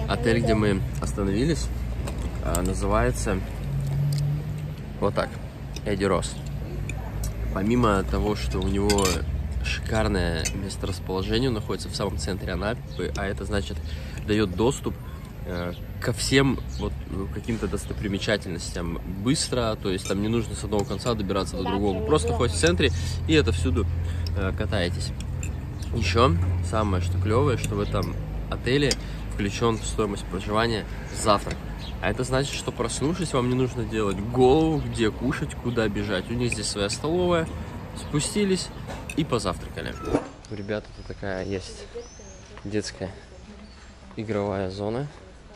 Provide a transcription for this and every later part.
Отель, где мы остановились, называется вот так, Эдди Росс. Помимо того, что у него шикарное месторасположение, он находится в самом центре Анапы, а это значит дает доступ ко всем вот каким-то достопримечательностям быстро, то есть там не нужно с одного конца добираться до другого, вы просто находитесь в центре и отовсюду катаетесь. Еще самое, что клевое, что в этом отеле включен в стоимость проживания завтрак. А это значит, что проснувшись, вам не нужно делать голову, где кушать, куда бежать. У них здесь своя столовая, спустились и позавтракали. У ребят тут такая есть детская игровая зона.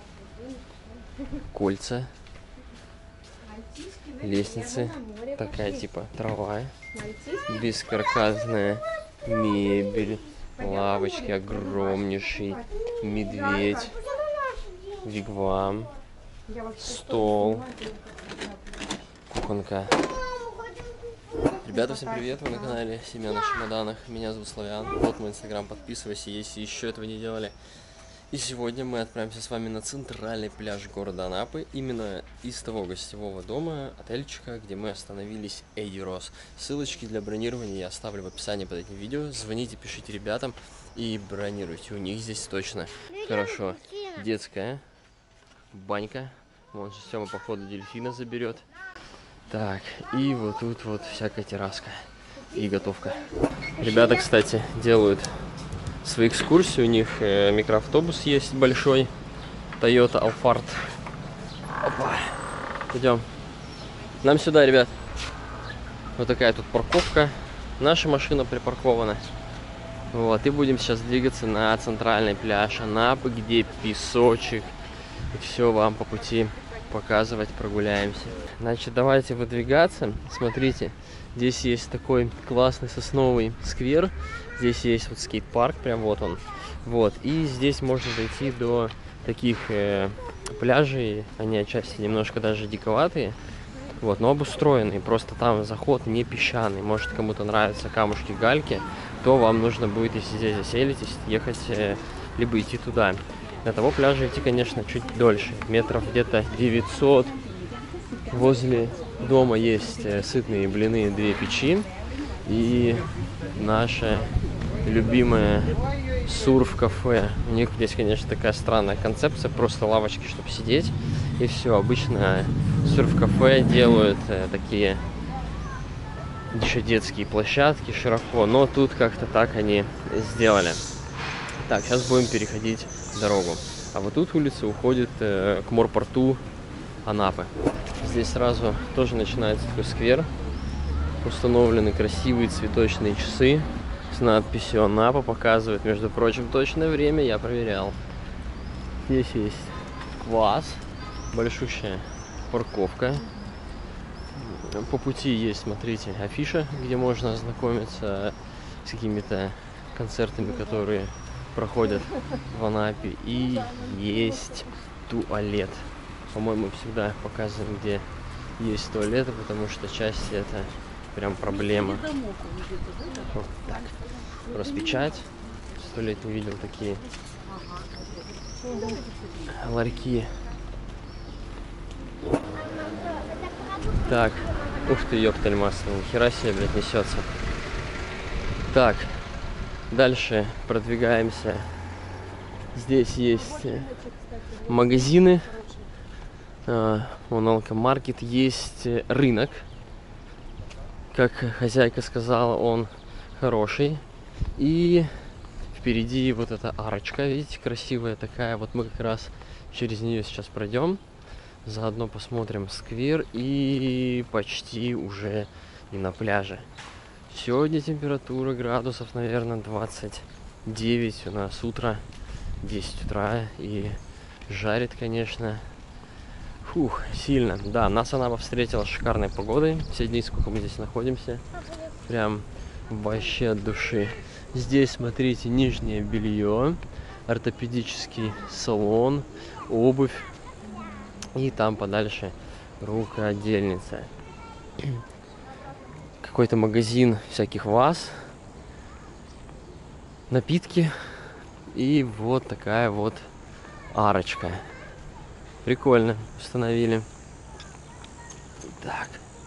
Кольца, лестницы, такая типа трава, бескаркасная мебель, лавочки, огромнейший медведь, вигвам, стол, кухонка. Ребята, всем привет, вы на канале Семья на чемоданах, меня зовут Славян, вот мой инстаграм, подписывайся, если еще этого не делали. И сегодня мы отправимся с вами на центральный пляж города Анапы, именно из того гостевого дома, отельчика, где мы остановились, Эдди Росс. Ссылочки для бронирования я оставлю в описании под этим видео. Звоните, пишите ребятам и бронируйте, у них здесь точно хорошо. Детская банька, вон же Сёма по ходу дельфина заберет. Так, и вот тут вот всякая терраска и готовка. Ребята, кстати, делают свои экскурсии, у них микроавтобус есть большой, Toyota Alphard. Опа. Идем. Нам сюда, ребят. Вот такая тут парковка. Наша машина припаркована. Вот, и будем сейчас двигаться на центральный пляж Анапы, где песочек. И все вам по пути показывать, прогуляемся. Значит, давайте выдвигаться. Смотрите, здесь есть такой классный сосновый сквер. Здесь есть вот скейт-парк, прям вот он. Вот, и здесь можно дойти до таких пляжей. Они отчасти немножко даже диковатые. Вот, но обустроенные. Просто там заход не песчаный. Может, кому-то нравятся камушки, гальки, то вам нужно будет, если здесь заселитесь, ехать, либо идти туда. До того пляжа идти, конечно, чуть дольше. Метров где-то 900. Возле дома есть сытные блины, 2 печи. И наше любимое сурф-кафе. У них здесь, конечно, такая странная концепция. Просто лавочки, чтобы сидеть. И все. Обычно сурф-кафе делают такие еще детские площадки широко. Но тут как-то так они сделали. Так, сейчас будем переходить дорогу. А вот тут улица уходит к морпорту Анапы. Здесь сразу тоже начинается такой сквер. Установлены красивые цветочные часы с надписью Анапа. Показывает, между прочим, точное время. Я проверял. Здесь есть квас. Большущая парковка. По пути есть, смотрите, афиша, где можно ознакомиться с какими-то концертами, которые проходят в Анапе. И есть туалет. По-моему, всегда показываем, где есть туалеты, потому что часть это прям проблема. Вот так. Распечать. 100 лет не видел такие ларьки. Так. Ух ты, ёпталь масло. Нихера себе, блядь, несется. Так. Дальше продвигаемся. Здесь есть магазины. Вон алкомаркет. Есть рынок. Как хозяйка сказала, он хороший. И впереди вот эта арочка, видите, красивая такая. Вот мы как раз через нее сейчас пройдем. Заодно посмотрим сквер и почти уже и на пляже. Сегодня температура градусов, наверное, 29. У нас утро, 10 утра. И жарит, конечно. Фух, сильно. Да, нас Анапа встретила шикарной погодой. Все дни, сколько мы здесь находимся. Прям вообще от души. Здесь, смотрите, нижнее белье, ортопедический салон, обувь. И там подальше рукодельница. Какой-то магазин всяких ваз. Напитки. И вот такая вот арочка. Прикольно установили. Так.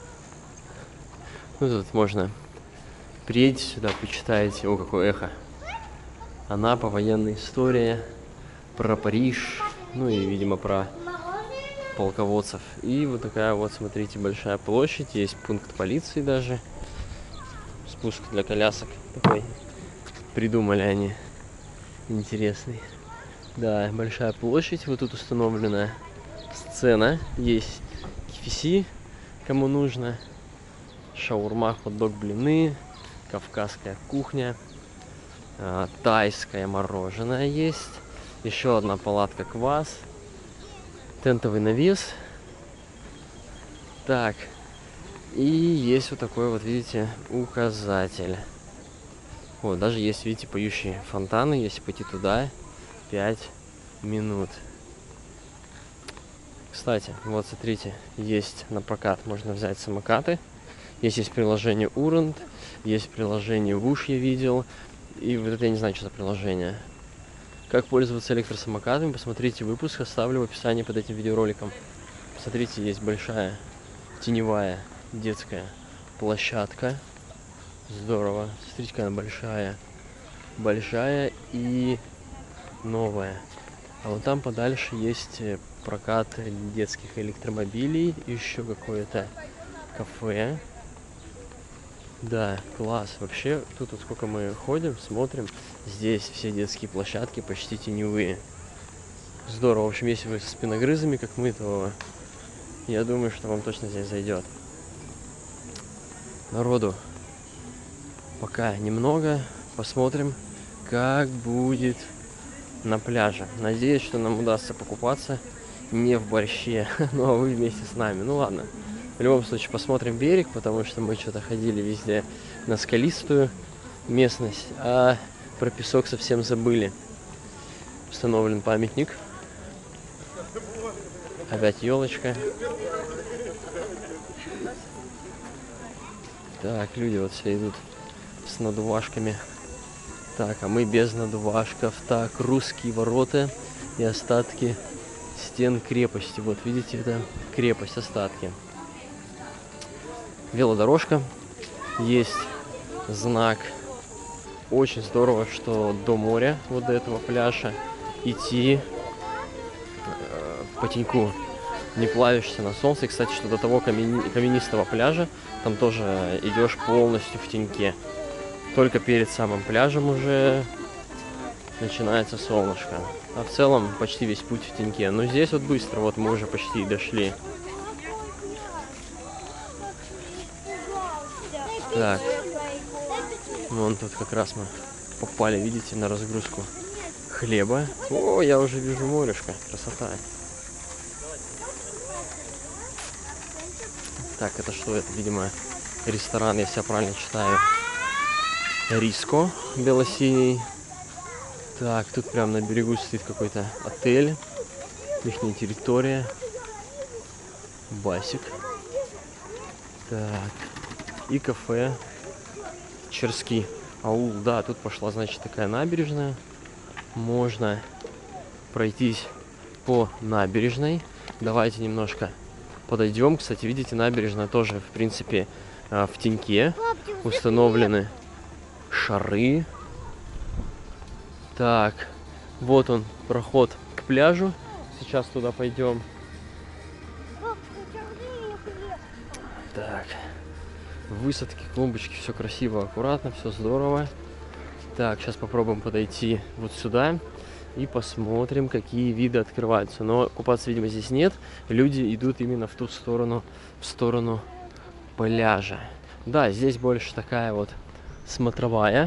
Ну тут можно приедете сюда, почитаете. О, какое эхо. Анапа, военная история. Про Париж. Ну и, видимо, про полководцев. И вот такая вот, смотрите, большая площадь. Есть пункт полиции даже. Спуск для колясок такой. Придумали они. Интересный. Да, большая площадь. Вот тут установлена сцена. Есть KFC, кому нужно. Шаурма, хот-дог, блины. Кавказская кухня. Тайское мороженое есть. Еще одна палатка квас. Тентовый навес. Так. И есть вот такой вот, видите, указатель. Вот, даже есть, видите, поющие фонтаны. Если пойти туда, 5 минут. Кстати, вот смотрите, есть на прокат, можно взять самокаты. Есть приложение Ургант, есть приложение Whoosh, я видел. И вот это я не знаю, что за приложение. Как пользоваться электросамокатами, посмотрите выпуск, оставлю в описании под этим видеороликом. Смотрите, есть большая теневая детская площадка. Здорово. Смотрите, какая она большая. Большая и новая. А вот там подальше есть прокат детских электромобилей. Еще какое-то кафе. Да, класс. Вообще, тут вот сколько мы ходим, смотрим, здесь все детские площадки почти теневые. Здорово. В общем, если вы со спиногрызами, как мы, то я думаю, что вам точно здесь зайдет. Народу пока немного. Посмотрим, как будет на пляже. Надеюсь, что нам удастся покупаться не в борще, ну а вы вместе с нами. Ну ладно. В любом случае, посмотрим берег, потому что мы что-то ходили везде на скалистую местность, а про песок совсем забыли. Установлен памятник. Опять елочка. Так, люди вот все идут с надувашками. Так, а мы без надувашков. Так, русские ворота и остатки стен крепости. Вот, видите, это крепость, остатки. Велодорожка. Есть знак. Очень здорово, что до моря, вот до этого пляжа, идти по теньку. Не плавишься на солнце. И, кстати, что до того каменистого пляжа, там тоже идешь полностью в теньке. Только перед самым пляжем уже начинается солнышко. А в целом почти весь путь в теньке. Но здесь вот быстро, вот мы уже почти дошли. Так, вон тут как раз мы попали, видите, на разгрузку хлеба. О, я уже вижу морешко, красота. Так, это что? Это, видимо, ресторан, если я правильно читаю. Риско бело-синий. Так, тут прям на берегу стоит какой-то отель. Ихняя территория. Басик. Так. И кафе Черский аул. Да, тут пошла, значит, такая набережная. Можно пройтись по набережной. Давайте немножко подойдем. Кстати, видите, набережная тоже, в принципе, в теньке. Установлены шары. Так, вот он, проход к пляжу. Сейчас туда пойдем. Так. Высадки, клумбочки, все красиво, аккуратно, все здорово. Так, сейчас попробуем подойти вот сюда и посмотрим, какие виды открываются. Но купаться, видимо, здесь нет. Люди идут именно в ту сторону, в сторону пляжа. Да, здесь больше такая вот смотровая.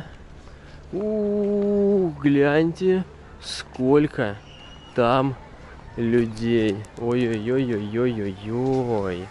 Гляньте, сколько там людей. Ой-ой-ой-ой-ой-ой-ой.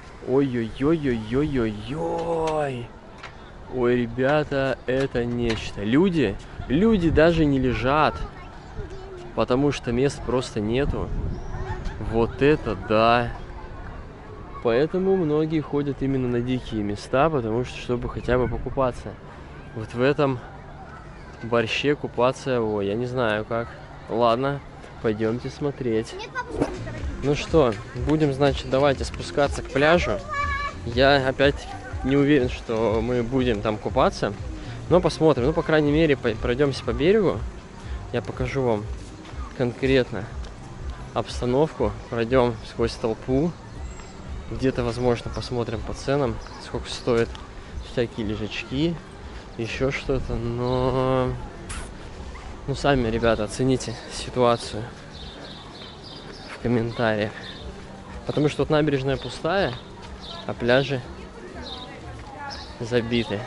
Ой-ой-ой-ой-ой-ой-ой. Ой, ребята, это нечто. Люди даже не лежат, потому что мест просто нету. Вот это да. Поэтому многие ходят именно на дикие места, потому что, чтобы хотя бы покупаться. Вот в этом борще купаться, ой, я не знаю как. Ладно, Пойдемте смотреть. Ну что, будем, значит, давайте спускаться к пляжу. Я опять не уверен, что мы будем там купаться, но посмотрим. Ну, по крайней мере, пройдемся по берегу. Я покажу вам конкретно обстановку. Пройдем сквозь толпу. Где-то, возможно, посмотрим по ценам, сколько стоят всякие лежачки, еще что-то. Но, ну, сами, ребята, оцените ситуацию в комментариях. Потому что вот набережная пустая, а пляжи забиты.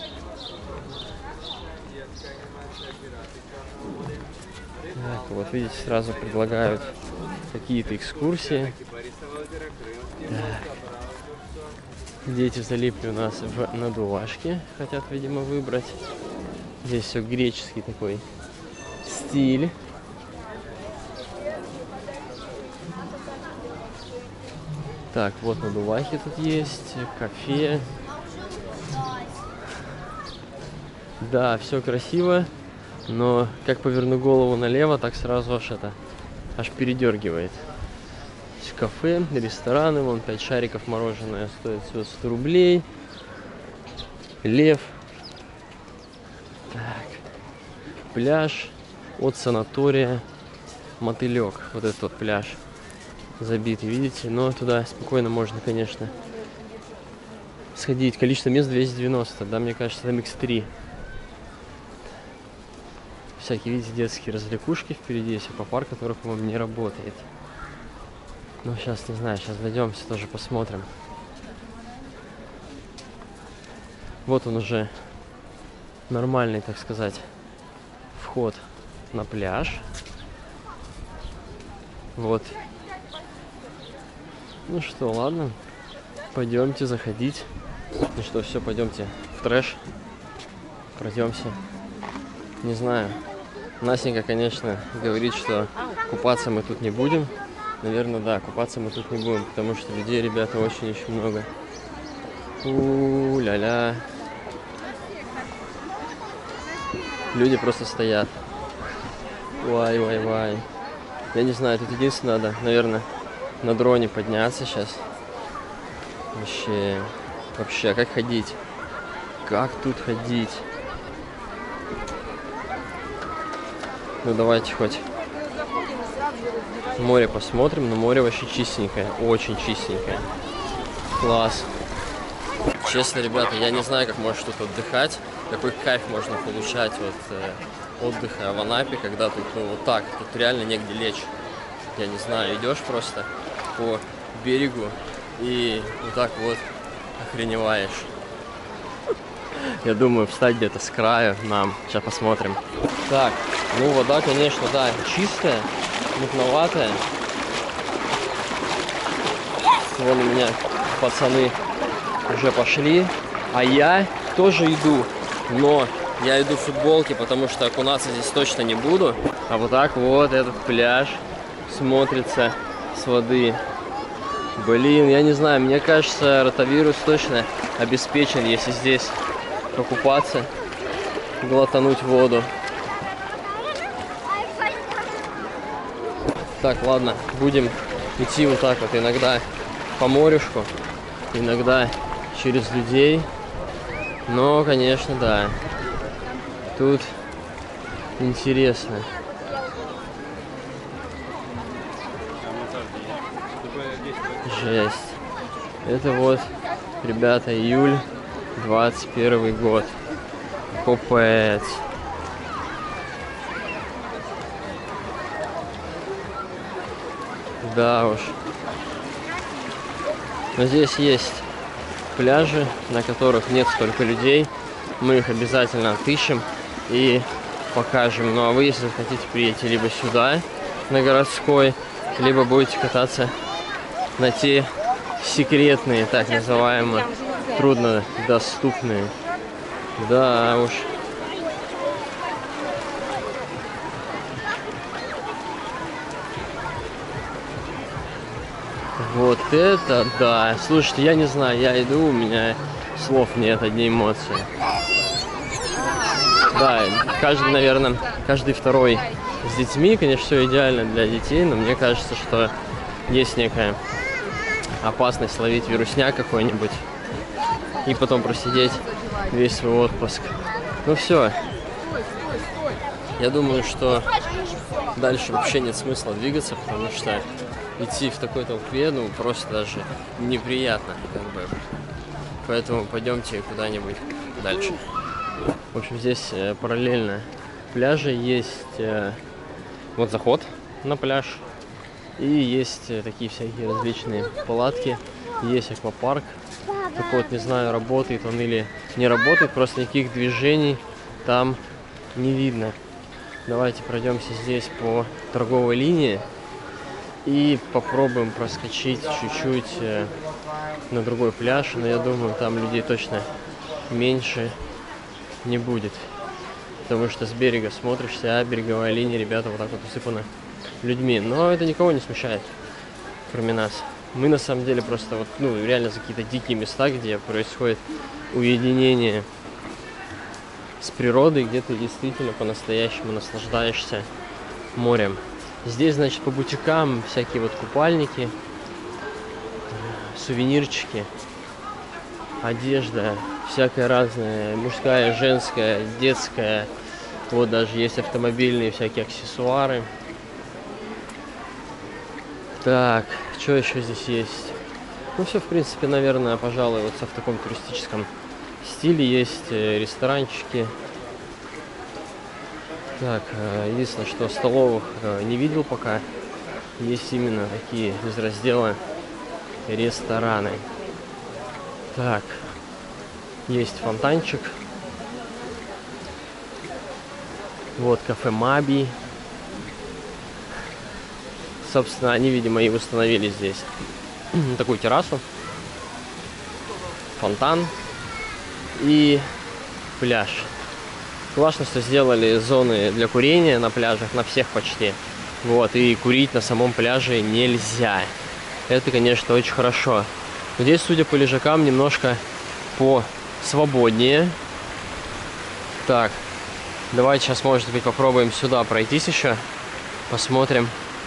Так, вот видите, сразу предлагают какие-то экскурсии. Так. Дети залипли у нас в надувашке, хотят, видимо, выбрать. Здесь все греческий такой стиль. Так, вот надувахи тут есть, кафе. Да, все красиво, но как поверну голову налево, так сразу аж передергивает. Кафе, рестораны, вон 5 шариков мороженое стоит всего 100 рублей. Лев. Так. Пляж от санатория Мотылек. Вот этот вот пляж забитый, видите? Но туда спокойно можно, конечно, сходить. Количество мест 290, да, мне кажется, там X3. Всякие, видите, детские развлекушки впереди есть, аквапарк, который, по-моему, не работает. Ну, сейчас, не знаю, сейчас дойдемся, тоже посмотрим. Вот он уже нормальный, так сказать, вход на пляж. Вот. Ну что, ладно, пойдемте заходить. Ну что, все, пойдемте в трэш. Пройдемся. Не знаю. Настенька, конечно, говорит, что купаться мы тут не будем. Наверное, да, купаться мы тут не будем, потому что людей, ребята, очень-очень много. У-ля-ля. Люди просто стоят. Вай-вай-вай. Я не знаю, тут единственное надо, наверное, на дроне подняться сейчас. Вообще, как ходить? Как тут ходить? Ну, давайте хоть море посмотрим, но море вообще чистенькое, очень чистенькое. Класс. Честно, ребята, я не знаю, как можешь тут отдыхать, какой кайф можно получать от отдыха в Анапе, когда тут, ну, вот так, тут реально негде лечь. Я не знаю, идешь просто по берегу и вот так вот охреневаешь. Я думаю, встать где-то с краю нам. Сейчас посмотрим. Так, ну вода, конечно, да, чистая, мутноватая. Вон у меня пацаны уже пошли, а я тоже иду, но я иду в футболке, потому что окунаться здесь точно не буду. А вот так вот этот пляж смотрится с воды. Блин, я не знаю, мне кажется, ротавирус точно обеспечен, если здесь покупаться, глотануть воду. Так, ладно, будем идти вот так вот, иногда по морюшку, иногда через людей. Но, конечно, да, тут интересно. Жесть. Это вот, ребята, июль 21 год. Капец. Да уж. Но здесь есть пляжи, на которых нет столько людей. Мы их обязательно отыщем и покажем. Ну а вы, если хотите, приедете либо сюда, на Городской, либо будете кататься на те секретные, так называемые, труднодоступные. Да уж. Вот это да. Слушайте, я не знаю, я иду, у меня слов нет, одни эмоции. Да, каждый, наверное, каждый второй С детьми, конечно, все идеально для детей, но мне кажется, что есть некая опасность ловить вирусняк какой-нибудь и потом просидеть весь свой отпуск. Ну все. Я думаю, что дальше вообще нет смысла двигаться, потому что идти в такой толпе, ну, просто даже неприятно, как бы. Поэтому пойдемте куда-нибудь дальше. В общем, здесь параллельно пляжа есть вот заход на пляж. И есть такие всякие различные палатки. Есть аквапарк. Так вот, не знаю, работает он или не работает, просто никаких движений там не видно. Давайте пройдемся здесь по торговой линии и попробуем проскочить чуть-чуть на другой пляж. Но я думаю, там людей точно меньше не будет. Потому что с берега смотришься, а береговая линия, ребята, вот так вот усыпана людьми. Но это никого не смущает, кроме нас. Мы на самом деле просто вот, ну, реально за какие-то дикие места, где происходит уединение с природой, где ты действительно по-настоящему наслаждаешься морем. Здесь, значит, по бутикам всякие вот купальники, сувенирчики, одежда, всякая разная, мужская, женская, детская. Вот даже есть автомобильные всякие аксессуары. Так, что еще здесь есть? Ну, все, в принципе, наверное, пожалуй, вот в таком туристическом стиле. Есть ресторанчики. Так, единственное, что столовых не видел пока. Есть именно такие из раздела рестораны. Так, есть фонтанчик. Вот кафе Маби. Собственно, они, видимо, и установили здесь такую террасу, фонтан и пляж. Классно, что сделали зоны для курения на пляжах, на всех почти. Вот, и курить на самом пляже нельзя. Это, конечно, очень хорошо. Здесь, судя по лежакам, немножко посвободнее. Так, давайте сейчас, может быть, попробуем сюда пройтись еще. Посмотрим.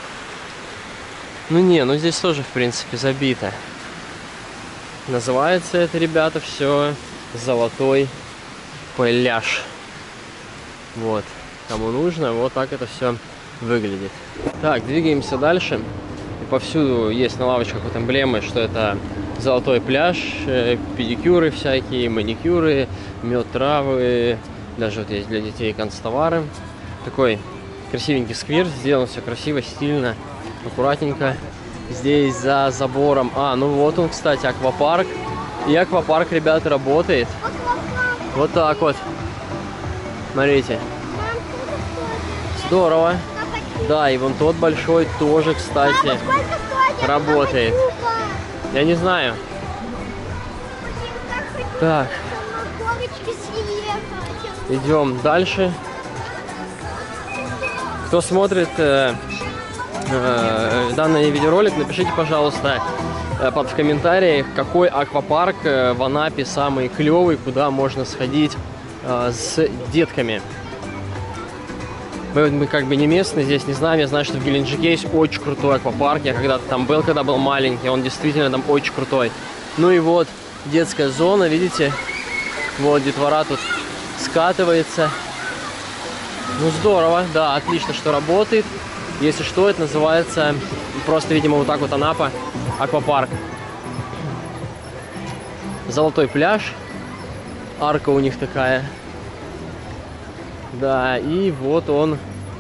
Ну не, ну здесь тоже, в принципе, забито. Называется это, ребята, все Золотой пляж. Вот, кому нужно, вот так это все выглядит. Так, двигаемся дальше. И повсюду есть на лавочках вот эмблемы, что это Золотой пляж, педикюры всякие, маникюры, мед, травы, даже вот есть для детей канцтовары. Такой красивенький сквер, сделан все красиво, стильно, аккуратненько. Здесь за забором, ну вот он, кстати, аквапарк. И аквапарк, ребята, работает. Вот так вот. Смотрите. Здорово. Да, и вон тот большой тоже, кстати, работает. Я не знаю. Так. Идем дальше. Кто смотрит данный видеоролик, напишите, пожалуйста, в комментариях, какой аквапарк в Анапе самый клевый, куда можно сходить с детками. Мы как бы не местные, здесь не знаем. Я знаю, что в Геленджике есть очень крутой аквапарк. Я когда-то там был, когда был маленький. Он действительно там очень крутой. Ну и вот детская зона, видите? Вот детвора тут скатывается. Ну здорово, да, отлично, что работает. Если что, это называется просто, видимо, вот так вот Анапа аквапарк. Золотой пляж. Арка у них такая. Да, и вот он,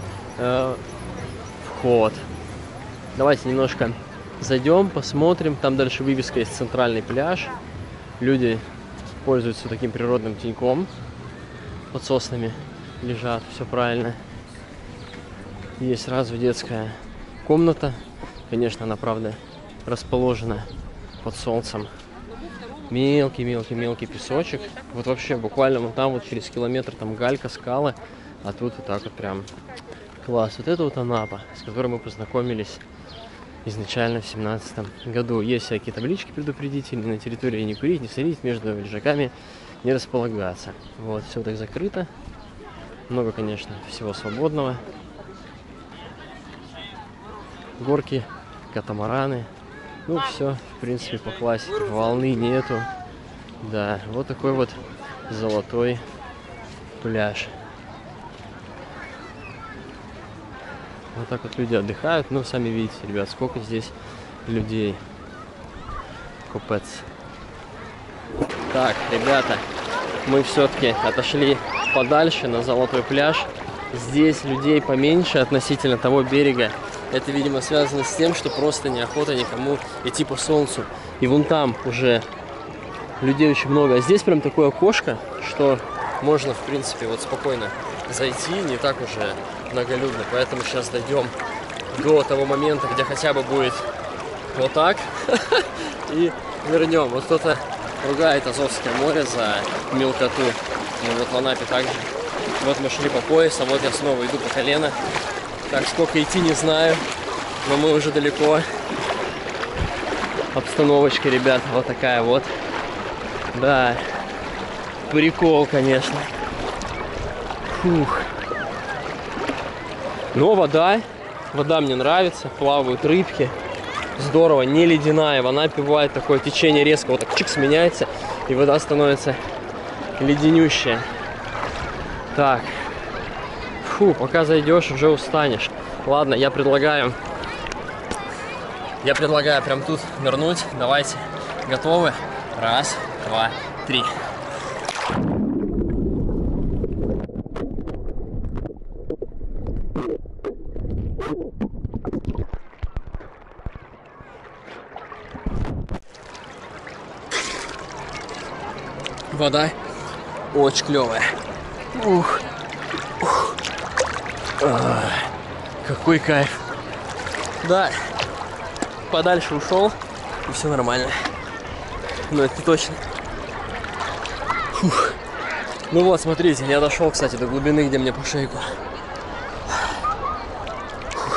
вход. Давайте немножко зайдем, посмотрим. Там дальше вывеска есть «Центральный пляж». Люди пользуются таким природным теньком. Под соснами лежат, все правильно. Есть сразу детская комната. Конечно, она, правда, расположена под солнцем. Мелкий песочек. Вот вообще буквально вон там вот через километр там галька, скалы. А тут вот так вот прям класс. Вот это вот Анапа, с которой мы познакомились изначально в 2017 году. Есть всякие таблички предупредительные: на территории не курить, не садить, между лежаками не располагаться. Вот, все так закрыто. Много, конечно, всего свободного. горки, катамараны. Ну, все, в принципе, по классике. Волны нету. Да, вот такой вот золотой пляж. Вот так вот люди отдыхают. Ну, сами видите, ребят, сколько здесь людей. Капец. Так, ребята, мы все-таки отошли подальше на золотой пляж. Здесь людей поменьше относительно того берега. Это, видимо, связано с тем, что просто неохота никому идти по солнцу. И вон там уже людей очень много. А здесь прям такое окошко, что можно, в принципе, вот спокойно зайти, не так уже многолюдно. Поэтому сейчас дойдем до того момента, где хотя бы будет вот так. И вернем. Вот кто-то ругает Азовское море за мелкоту. Ну вот в Анапе также. Вот мы шли по пояс, а вот я снова иду по колено. Так, сколько идти, не знаю. Но мы уже далеко. Обстановочка, ребят, вот такая вот. Да. Прикол, конечно. Фух. Но вода мне нравится. Плавают рыбки. Здорово, не ледяная. В Анапе бывает такое течение резко. Вот так чикс меняется. И вода становится леденющая. Так. Фу, пока зайдешь, уже устанешь. Ладно, я предлагаю прям тут нырнуть. Давайте. Готовы? Раз, два, три. Вода очень клевая. Ух. Ух. Какой кайф. Да, подальше ушел, и все нормально. Но это точно. Фух. Ну вот, смотрите, я дошел, кстати, до глубины, где мне по шейку. Фух.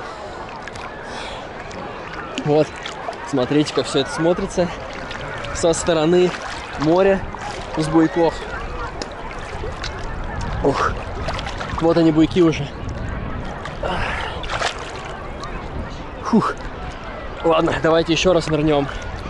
Вот, смотрите, как все это смотрится со стороны моря с буйков. Ух. Вот они, буйки уже. Фух. Ладно, давайте еще раз нырнем.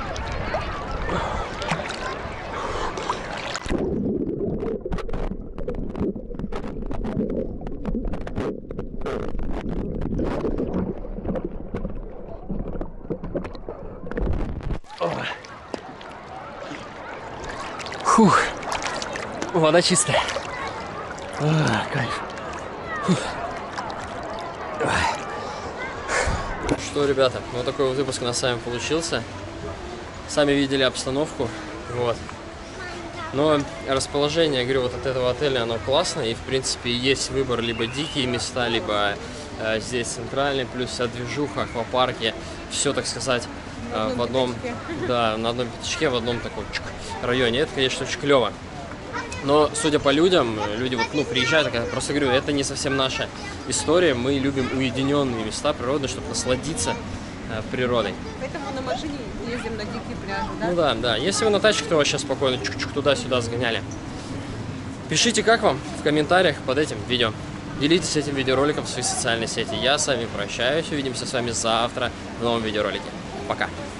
Фух. Вода чистая. Кайф. Фух. Что, ребята, вот такой вот выпуск у нас с вами получился. Сами видели обстановку. Вот. Но расположение, говорю, вот от этого отеля, оно классное. И, в принципе, есть выбор либо дикие места, либо здесь центральный, плюс вся движуха, аквапарки. Все, так сказать, в одном, да, на одном пятачке, в одном таком районе. Это, конечно, очень клево. Но, судя по людям, люди вот, ну, приезжают, я просто говорю, это не совсем наша история. Мы любим уединенные места природные, чтобы насладиться природой. Поэтому на машине ездим на дикие пляжи, да? Ну да, да. Если вы на тачке, то вообще спокойно чук-чук туда-сюда сгоняли. Пишите, как вам, в комментариях под этим видео. Делитесь этим видеороликом в своей социальной сети. Я с вами прощаюсь. Увидимся с вами завтра в новом видеоролике. Пока.